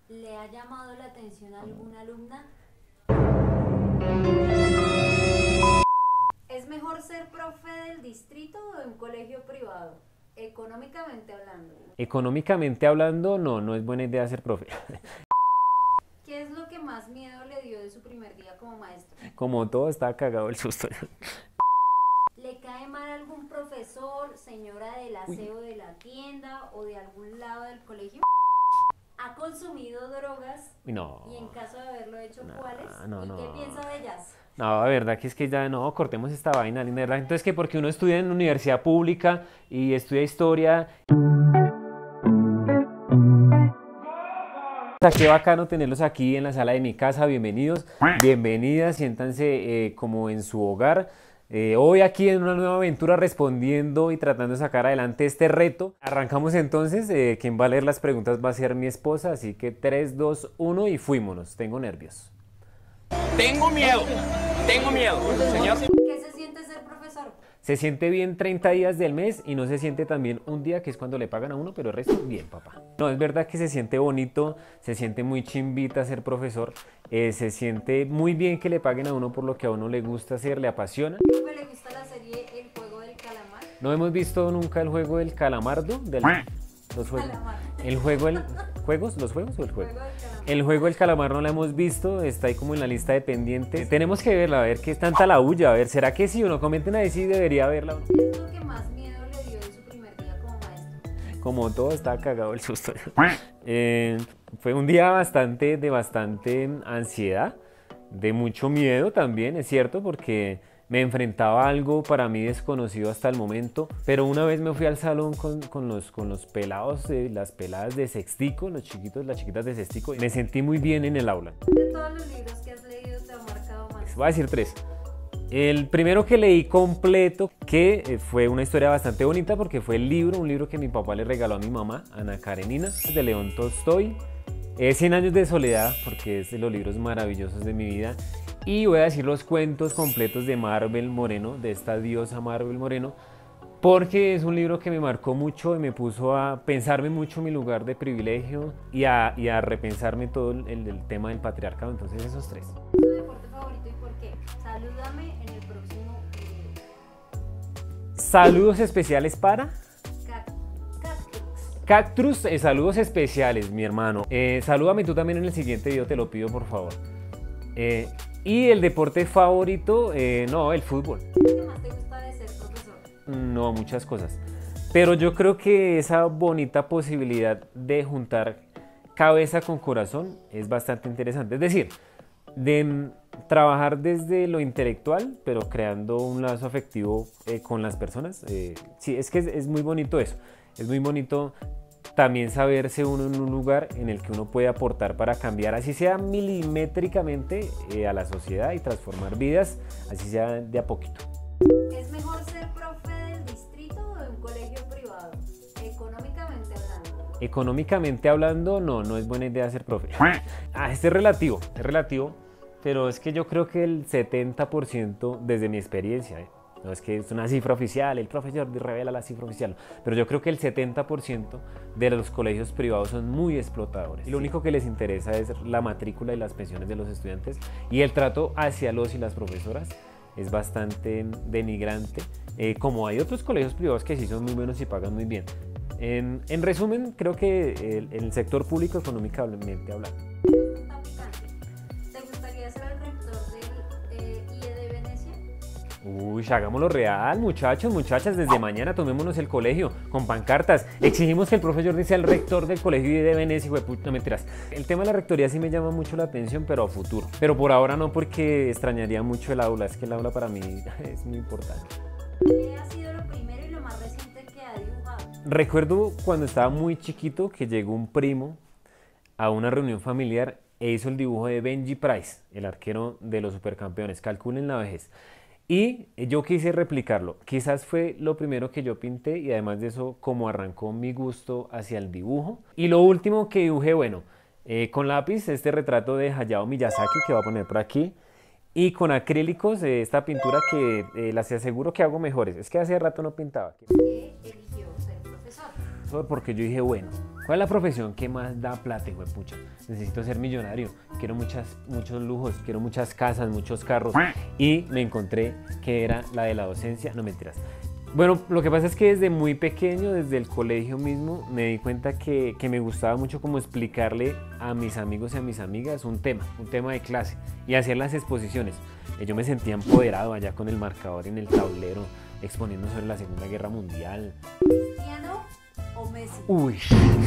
¿Le ha llamado la atención a alguna alumna? ¿Es mejor ser profe del distrito o de un colegio privado? Económicamente hablando. Económicamente hablando, no es buena idea ser profe. ¿Qué es lo que más miedo le dio de su primer día como maestro? Como todo, estaba cagado el susto. ¿Le cae mal algún profesor, señora del aseo de la tienda o de algún lado del colegio? ¿Ha consumido drogas? No. Y en caso de haberlo hecho, ¿cuáles? No. ¿Y qué piensa de ellas? No, la verdad que es que ya no, cortemos esta vaina, linda, ¿verdad? Entonces que porque uno estudia en universidad pública y estudia historia. Qué bacano tenerlos aquí en la sala de mi casa, bienvenidos, bienvenidas, siéntanse como en su hogar. Hoy aquí en una nueva aventura respondiendo y tratando de sacar adelante este reto. Arrancamos entonces, quien va a leer las preguntas va a ser mi esposa, así que 3, 2, 1 y fuímonos, tengo nervios. Tengo miedo, señor. ¿Qué se siente ser profesor? Se siente bien 30 días del mes y no se siente tan bien un día, que es cuando le pagan a uno, pero el resto bien, papá. No, es verdad que se siente bonito, se siente muy chimbita ser profesor, se siente muy bien que le paguen a uno por lo que a uno le gusta hacer, le apasiona. ¿Cómo le gusta la serie El Juego del Calamar? ¿No hemos visto nunca el juego del calamardo? Los juegos. Calamar. ¿El juego del juegos? ¿Los juegos o el juego? Juego del Calamar. El juego del calamar no lo hemos visto, está ahí como en la lista de pendientes. Tenemos que verla, a ver qué es tanta la bulla, a ver, ¿será que sí o no? Comenten ahí si debería verla. ¿Qué es lo que más miedo le dio de su primer día como maestro? Como todo, estaba cagado el susto. Fue un día de bastante ansiedad, de mucho miedo también, es cierto, porque me enfrentaba a algo para mí desconocido hasta el momento, pero una vez me fui al salón con los pelados, las peladas de sextico, los chiquitos, las chiquitas de sextico, y me sentí muy bien en el aula. De todos los libros que has leído te ha marcado más. Voy a decir 3. El primero que leí completo, que fue una historia bastante bonita porque fue un libro que mi papá le regaló a mi mamá, Ana Karenina, de León Tolstoy. 100 años de soledad, porque es de los libros maravillosos de mi vida. Y voy a decir los cuentos completos de Marvel Moreno, de esta diosa Marvel Moreno, porque es un libro que me marcó mucho y me puso a pensarme mucho en mi lugar de privilegio y a repensarme todo el tema del patriarcado. Entonces esos 3. ¿Tu deporte favorito y por qué? Salúdame en el próximo video. Saludos especiales para... Cactus. Cactus, saludos especiales, mi hermano. Salúdame tú también en el siguiente video, te lo pido por favor. Y el deporte favorito, no, el fútbol. ¿Qué más te gusta de ser profesor? No, muchas cosas. Pero yo creo que esa bonita posibilidad de juntar cabeza con corazón es bastante interesante. Es decir, de trabajar desde lo intelectual, pero creando un lazo afectivo con las personas. Sí, es que es muy bonito eso. Es muy bonito también saberse uno en un lugar en el que uno puede aportar para cambiar, así sea milimétricamente, a la sociedad y transformar vidas, así sea de a poquito. ¿Es mejor ser profe del distrito o de un colegio privado? Económicamente hablando. Económicamente hablando, no es buena idea ser profe. Este es relativo, pero es que yo creo que el 70% desde mi experiencia, no es que es una cifra oficial, el profesor revela la cifra oficial, pero yo creo que el 70% de los colegios privados son muy explotadores. Y lo único que les interesa es la matrícula y las pensiones de los estudiantes, y el trato hacia los y las profesoras es bastante denigrante, como hay otros colegios privados que sí son muy buenos y pagan muy bien. En resumen, creo que el sector público económicamente hablando. Está picante. ¿Te gustaría ser el rector del IE de Venecia? Uy, hagámoslo real, muchachos, muchachas, desde mañana tomémonos el colegio con pancartas. Exigimos que el profesor Jordi sea el rector del colegio de Venecia, no mentiras. El tema de la rectoría sí me llama mucho la atención, pero a futuro. Pero por ahora no, porque extrañaría mucho el aula, es que el aula para mí es muy importante. ¿Qué ha sido lo primero y lo más reciente que ha dibujado? Recuerdo cuando estaba muy chiquito que llegó un primo a una reunión familiar e hizo el dibujo de Benji Price, el arquero de los supercampeones, calculen la vejez. Y yo quise replicarlo, quizás fue lo primero que yo pinté y además de eso como arrancó mi gusto hacia el dibujo. Y lo último que dibujé, bueno, con lápiz este retrato de Hayao Miyazaki que voy a poner por aquí y con acrílicos esta pintura que les aseguro que hago mejores, es que hace rato no pintaba. ¿Qué eligió ser profesor? Porque yo dije, bueno, ¿Cuál es la profesión que más da plata, hijo de pucha? Necesito ser millonario, quiero muchos lujos, quiero muchas casas, muchos carros. Y me encontré que era la de la docencia, no mentiras. Bueno, lo que pasa es que desde muy pequeño, desde el colegio mismo, me di cuenta que me gustaba mucho como explicarle a mis amigos y a mis amigas un tema de clase y hacer las exposiciones. Yo me sentía empoderado allá con el marcador en el tablero, exponiendo sobre la Segunda Guerra Mundial. ¿Cristiano o Messi? Uy,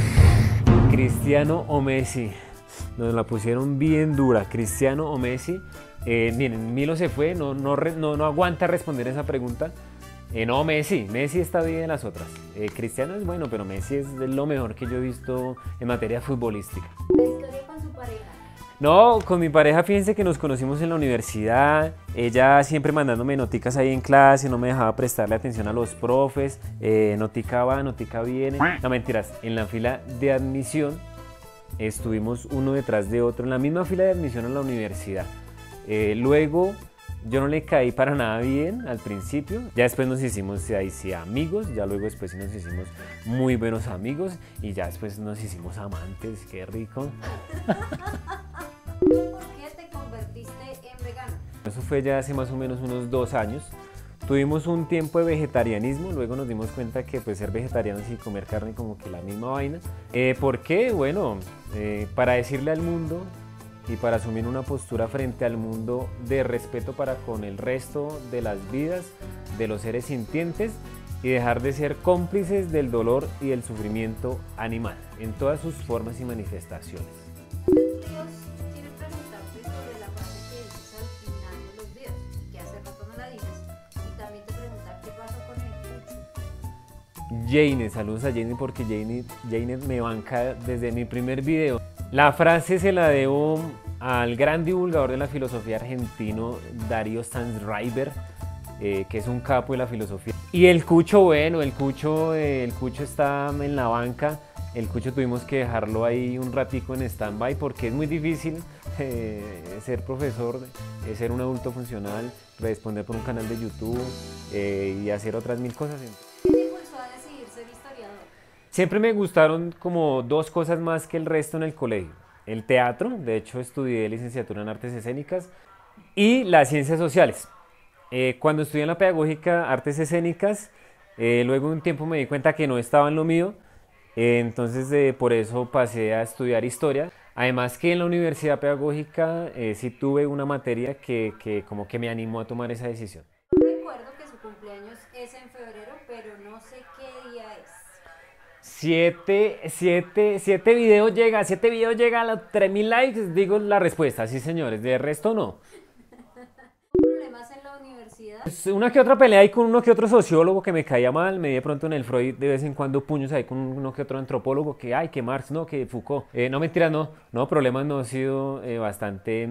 Cristiano o Messi. Nos la pusieron bien dura, Cristiano o Messi. Miren, Milo se fue, no aguanta responder esa pregunta. No, Messi está bien en las otras. Cristiano es bueno, pero Messi es lo mejor que yo he visto en materia futbolística. ¿La historia con su pareja? No, con mi pareja, fíjense que nos conocimos en la universidad. Ella siempre mandándome noticas ahí en clase, no me dejaba prestarle atención a los profes. Notica va, notica viene. No, mentiras, en la fila de admisión estuvimos uno detrás de otro, en la misma fila de admisión a la universidad. Luego yo no le caí para nada bien al principio, ya después nos hicimos ahí sí amigos, ya luego después sí nos hicimos muy buenos amigos y ya después nos hicimos amantes, qué rico. ¿Por qué te convertiste en vegano? Eso fue ya hace más o menos unos 2 años. Tuvimos un tiempo de vegetarianismo, luego nos dimos cuenta que pues ser vegetarianos y comer carne como que la misma vaina. ¿Por qué? Bueno, para decirle al mundo y para asumir una postura frente al mundo de respeto para con el resto de las vidas, de los seres sintientes y dejar de ser cómplices del dolor y del sufrimiento animal en todas sus formas y manifestaciones. Dios quiere preguntarte sobre la frase que dices al final de los videos, que hace rato no la dices, y también te preguntar qué pasó con el cucho. Jane, saludos a Jane porque Jane me banca desde mi primer video. La frase se la debo al gran divulgador de la filosofía argentino Darío Stanraiver, que es un capo de la filosofía. Y el cucho, bueno, el cucho está en la banca. El cucho tuvimos que dejarlo ahí un ratico en stand-by porque es muy difícil ser profesor, ser un adulto funcional, responder por un canal de YouTube y hacer otras 1000 cosas. ¿Qué te impulsó a decidir ser historiador? Siempre me gustaron como 2 cosas más que el resto en el colegio. El teatro, de hecho estudié licenciatura en artes escénicas, y las ciencias sociales. Cuando estudié en la pedagógica artes escénicas, luego de un tiempo me di cuenta que no estaba en lo mío, entonces por eso pasé a estudiar historia. Además que en la universidad pedagógica sí tuve una materia que como que me animó a tomar esa decisión. Recuerdo que su cumpleaños es en febrero, pero no sé qué día es. 7 videos llega a los 3000 likes, digo la respuesta, sí señores, de resto no. ¿Problemas en la universidad? Pues una que otra pelea ahí con uno que otro sociólogo que me caía mal, me di de pronto en el Freud de vez en cuando puños ahí con uno que otro antropólogo, que ay, que Marx, no, que Foucault. No mentiras, no, problemas no, he sido bastante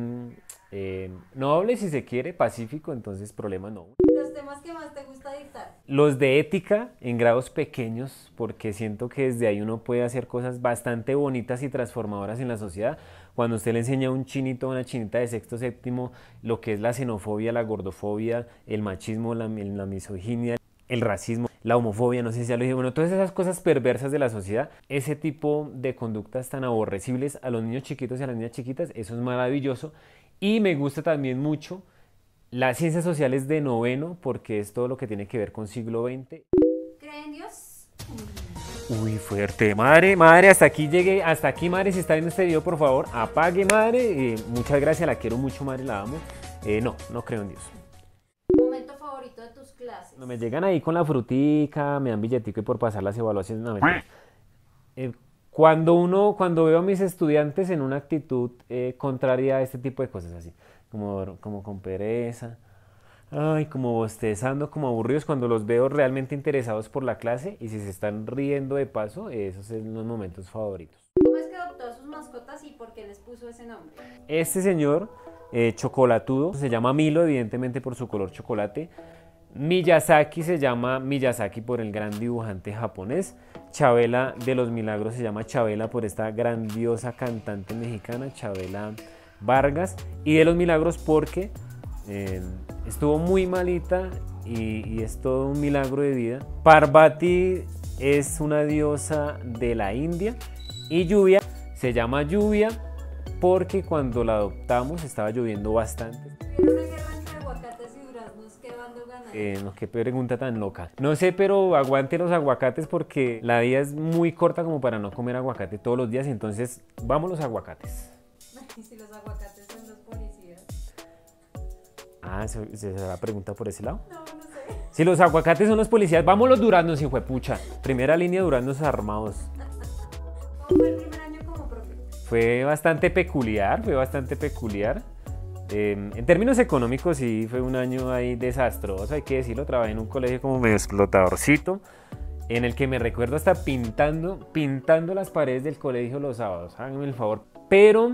noble si se quiere, pacífico, entonces problemas no. ¿Los temas que más te gusta dictar? Los de ética en grados pequeños, porque siento que desde ahí uno puede hacer cosas bastante bonitas y transformadoras en la sociedad. Cuando usted le enseña a un chinito o una chinita de sexto, séptimo, lo que es la xenofobia, la gordofobia, el machismo, la misoginia, el racismo, la homofobia, no sé si ya lo dije, bueno, todas esas cosas perversas de la sociedad, ese tipo de conductas tan aborrecibles a los niños chiquitos y a las niñas chiquitas, eso es maravilloso. Y me gusta también mucho las ciencias sociales de noveno, porque es todo lo que tiene que ver con siglo XX. ¿Cree en Dios? Uy, fuerte, madre, hasta aquí llegué, hasta aquí, madre, si está viendo este video, por favor, apague, madre, muchas gracias, la quiero mucho, madre, la amo. No creo en Dios. ¿Momento favorito de tus clases? No me llegan ahí con la frutica, me dan billetico y por pasar las evaluaciones, no me Cuando veo a mis estudiantes en una actitud contraria a este tipo de cosas así, como con pereza, ay, como bostezando, como aburridos, cuando los veo realmente interesados por la clase y si se están riendo de paso, esos son los momentos favoritos. ¿Cómo es que adoptó a sus mascotas y por qué les puso ese nombre? Este señor, chocolatudo, se llama Milo, evidentemente por su color chocolate. Miyazaki se llama Miyazaki por el gran dibujante japonés. Chabela de los Milagros se llama Chabela por esta grandiosa cantante mexicana, Chabela Vargas. Y de los Milagros porque estuvo muy malita y es todo un milagro de vida. Parvati es una diosa de la India Y Lluvia se llama Lluvia porque cuando la adoptamos estaba lloviendo bastante. ¿Tuvieron una guerra entre aguacates y duraznos? ¿Qué bando gana? No, qué pregunta tan loca. No sé, pero aguante los aguacates porque la vida es muy corta como para no comer aguacate todos los días. Entonces, vamos los aguacates. ¿Y si los aguacates son los policías? Ah, ¿se la pregunta por ese lado? No, no sé. Si los aguacates son los policías, vamos los duraznos, hijo de pucha. Primera línea, duraznos armados. ¿Cómo fue el primer año como profe? Fue bastante peculiar, en términos económicos sí fue un año ahí desastroso, hay que decirlo. Trabajé en un colegio como medio explotadorcito, en el que me recuerdo hasta pintando las paredes del colegio los sábados, háganme el favor. Pero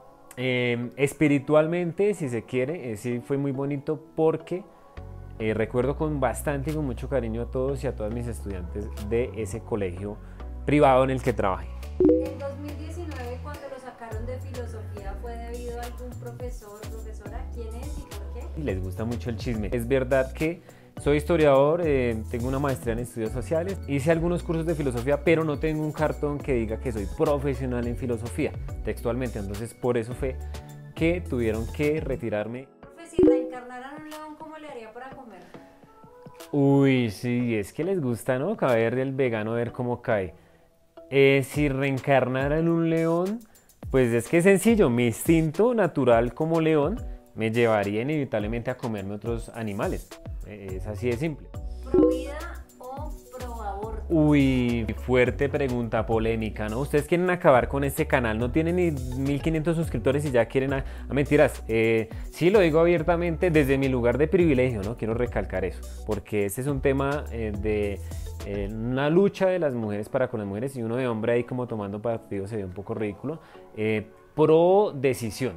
espiritualmente, si se quiere, sí fue muy bonito porque recuerdo con bastante y con mucho cariño a todos y a todas mis estudiantes de ese colegio privado en el que trabajé. En 2019, cuando lo sacaron de filosofía, ¿fue debido a algún profesor, profesora? ¿Quién es y por qué? Y les gusta mucho el chisme. Es verdad que soy historiador, tengo una maestría en estudios sociales, hice algunos cursos de filosofía, pero no tengo un cartón que diga que soy profesional en filosofía, textualmente. Entonces, por eso fue que tuvieron que retirarme. Profe, si reencarnaran un león, ¿cómo le haría para comer? Uy, sí, es que les gusta, ¿no? Caer del vegano a ver cómo cae. Si reencarnara en un león, pues es que es sencillo, mi instinto natural como león me llevaría inevitablemente a comerme otros animales. Es así de simple. ¿Pro vida o pro aborto? Uy, fuerte pregunta polémica, ¿no? Ustedes quieren acabar con este canal, no tienen ni 1500 suscriptores y ya quieren a mentiras. Sí, lo digo abiertamente desde mi lugar de privilegio, ¿no? Quiero recalcar eso, porque este es un tema de una lucha de las mujeres para con las mujeres, y uno de hombre ahí como tomando partido se ve un poco ridículo. Pro decisión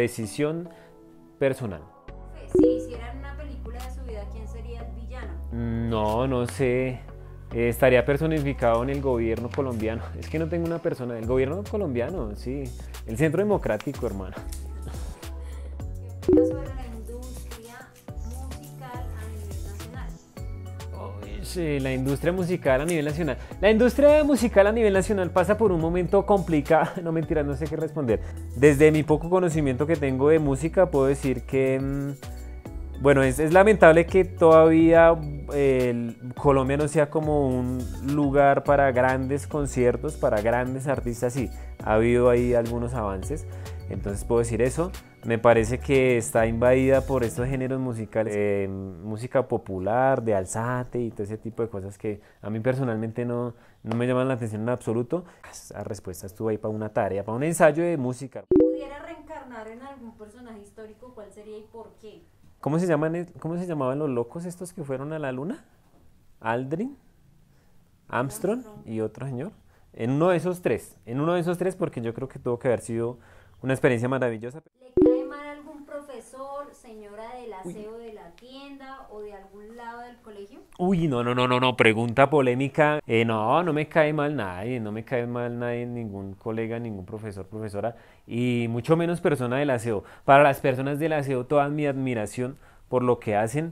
personal. Si hicieran una película de su vida, ¿quién sería el villano? No sé. Estaría personificado en el gobierno colombiano. Es que no tengo una persona. El gobierno colombiano, sí. El Centro Democrático, hermano. ¿Qué opinas sobre la industria musical a nivel nacional? Uy, sí, la industria musical a nivel nacional. La industria musical a nivel nacional pasa por un momento complicado. No, mentiras, no sé qué responder. Desde mi poco conocimiento que tengo de música, puedo decir que bueno, es lamentable que todavía Colombia no sea como un lugar para grandes conciertos, para grandes artistas. Sí, ha habido ahí algunos avances, entonces puedo decir eso. Me parece que está invadida por estos géneros musicales, música popular, de alzate y todo ese tipo de cosas que a mí personalmente no me llaman la atención en absoluto. Esa respuesta estuvo ahí para una tarea, para un ensayo de música. Si pudiera reencarnar en algún personaje histórico, ¿cuál sería y por qué? ¿Cómo se llamaban los locos estos que fueron a la luna? Aldrin, Armstrong y otro señor. En uno de esos tres, porque yo creo que tuvo que haber sido una experiencia maravillosa. ¿Le cae mal algún profesor, señora del aseo de la tienda o de algún lado del colegio? Uy, no, pregunta polémica. No me cae mal nadie, ningún colega, ningún profesor, profesora, y mucho menos persona del aseo. Para las personas del aseo, toda mi admiración por lo que hacen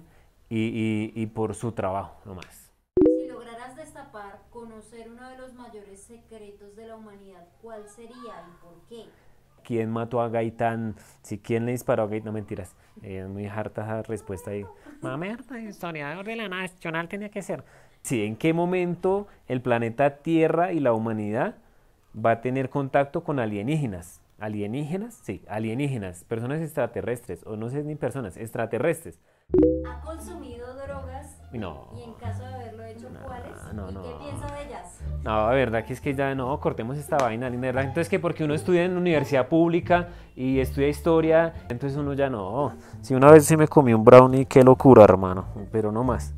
y por su trabajo, nomás. Si lograras destapar, conocer uno de los mayores secretos de la humanidad, ¿cuál sería y por qué? ¿Quién mató a Gaitán? Si quién le disparó a Gaitán, no mentiras. Es muy harta esa respuesta ahí. Mamerta, historiador de la nacional tenía que ser. Sí, ¿en qué momento el planeta Tierra y la humanidad va a tener contacto con alienígenas? ¿Alienígenas? Sí, alienígenas, personas extraterrestres, o no sé ni personas, extraterrestres. ¿Ha consumido drogas? No. Y en caso de haberlo hecho, ¿cuáles? No. ¿Y qué piensa de ellas? No, la verdad que es que ya no, cortemos esta vaina, linda, ¿verdad? Entonces que porque uno estudia en una universidad pública y estudia historia, entonces uno ya no. Si una vez sí me comí un brownie, qué locura, hermano, pero no más.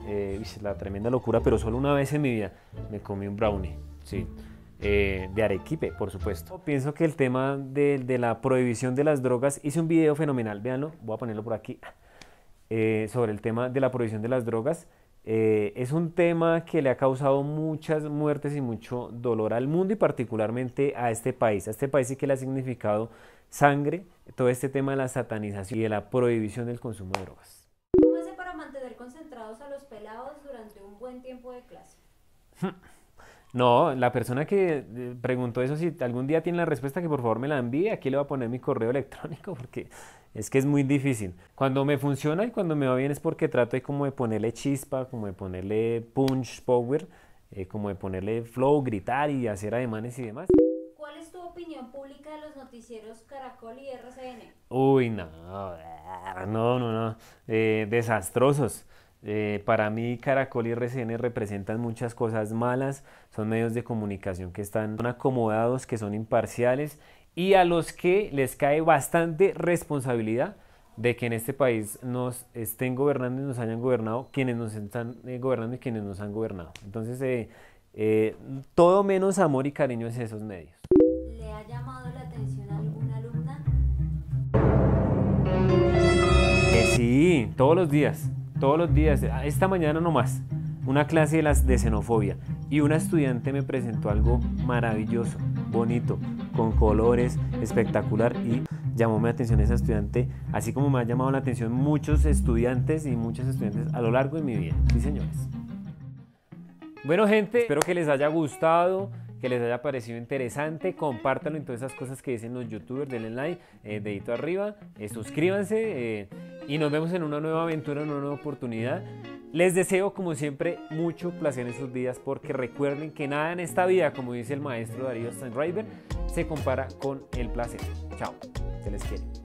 La tremenda locura, pero solo una vez en mi vida me comí un brownie, sí. De Arequipe, por supuesto. Pienso que el tema de la prohibición de las drogas, hice un video fenomenal, véanlo, voy a ponerlo por aquí, sobre el tema de la prohibición de las drogas. Es un tema que le ha causado muchas muertes y mucho dolor al mundo y particularmente a este país sí que le ha significado sangre, todo este tema de la satanización y de la prohibición del consumo de drogas. ¿Cómo hace para mantener concentrados a los pelados durante un buen tiempo de clase? No, la persona que preguntó eso, si algún día tiene la respuesta, que por favor me la envíe. Aquí le voy a poner mi correo electrónico porque es que es muy difícil. Cuando me funciona y cuando me va bien es porque trato de como de ponerle chispa, como de ponerle punch, power, como de ponerle flow, gritar y hacer ademanes y demás. ¿Cuál es tu opinión pública de los noticieros Caracol y RCN? Uy, no, no. Desastrosos. Para mí Caracol y RCN representan muchas cosas malas, son medios de comunicación que están acomodados, que son imparciales y a los que les cae bastante responsabilidad de que en este país nos estén gobernando y nos hayan gobernado quienes nos están gobernando y quienes nos han gobernado. Entonces, todo menos amor y cariño hacia esos medios. ¿Le ha llamado la atención a alguna alumna? Sí, todos los días, esta mañana nomás, una clase de xenofobia y una estudiante me presentó algo maravilloso, bonito, con colores, espectacular y llamó mi atención esa estudiante, así como me ha llamado la atención muchos estudiantes y muchas estudiantes a lo largo de mi vida. Sí, señores. Bueno, gente, espero que les haya gustado, que les haya parecido interesante. Compártanlo en todas esas cosas que dicen los youtubers. Denle like, dedito arriba, suscríbanse y nos vemos en una nueva aventura, en una nueva oportunidad. Les deseo, como siempre, mucho placer en sus vidas, porque recuerden que nada en esta vida, como dice el maestro Darío Stanraiver, se compara con el placer. Chao, se les quiere.